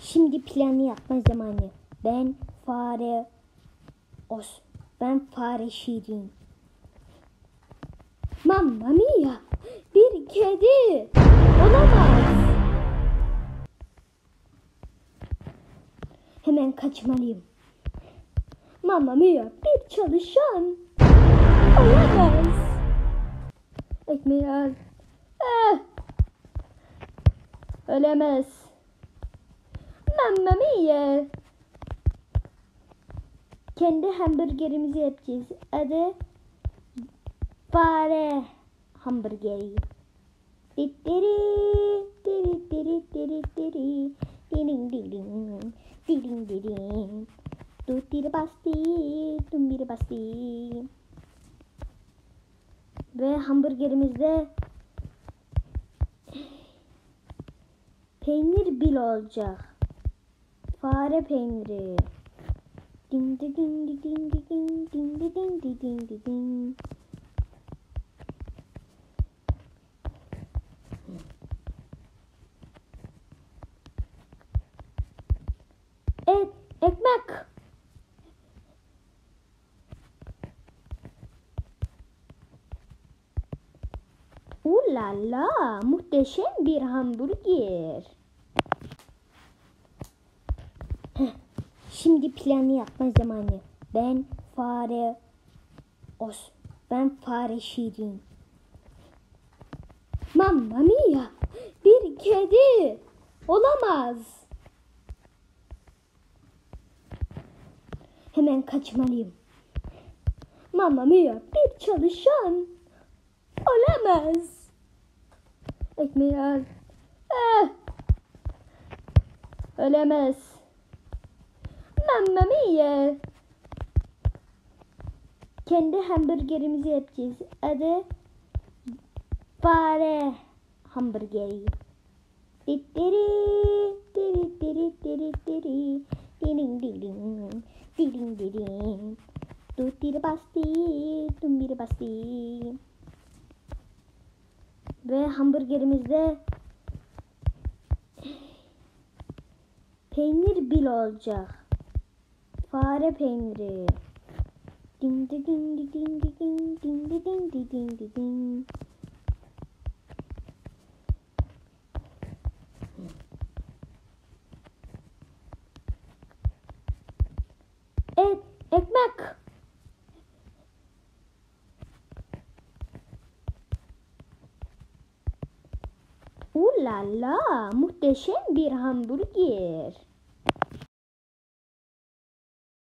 Şimdi planı yapma zamanı. Ben fare Şirin. Mamma mia! Bir kedi! Olamaz! Hemen kaçmalıyım. Mamma mia! Bir çalışan! Olamaz! Ekmeği al. Ölemez. Mamma mia! Kendi hamburgerimizi yapacağız. Adı fare hamburgeri. Dittiri diri diri diri diri diring diring diring diring tutiri basti tumbiri basti. Ve hamburgerimizde peynir bil olacak. Fare peyniri. Ding ding ding ding ding ding ding ding ding ding. Ekmek. La, muhteşem bir hamburger. Şimdi planı yapma zamanı. Ben fare Şirin. Mamma mia! Bir kedi! Olamaz! Hemen kaçmalıyım. Mamma mia! Bir çalışan! Olamaz! Ekmeği al. Ölemez. Mamma mia! Kendi hamburgerimizi yapacağız. Adı fare hamburgeri. Dittiri diri diri diri diri diring diring diring diring tutiri basti tumbiri basti. Ve hamburgerimizde peynir bil olacak. Fare peyniri. Ding ding ding ding ding ding ding ding ding ding. Ekmek. La, muhteşem bir hamburger.